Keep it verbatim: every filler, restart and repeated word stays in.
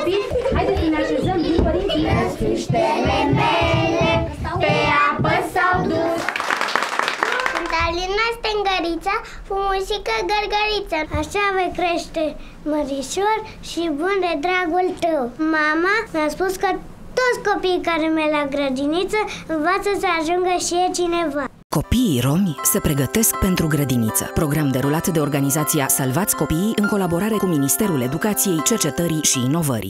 copii, haideți să ne așezăm din părinții. Răsfiștele mele pe apă s-au dus. Sunt Alina Stengărița, frumusică gărgăriță. Așa vei crește, mărișor și bun de dragul tău. Mama mi-a spus că toți copiii care merg la grădiniță învață să ajungă și e cineva. Copiii romi se pregătesc pentru grădiniță. Program derulat de organizația Salvați Copiii în colaborare cu Ministerul Educației, Cercetării și Inovării.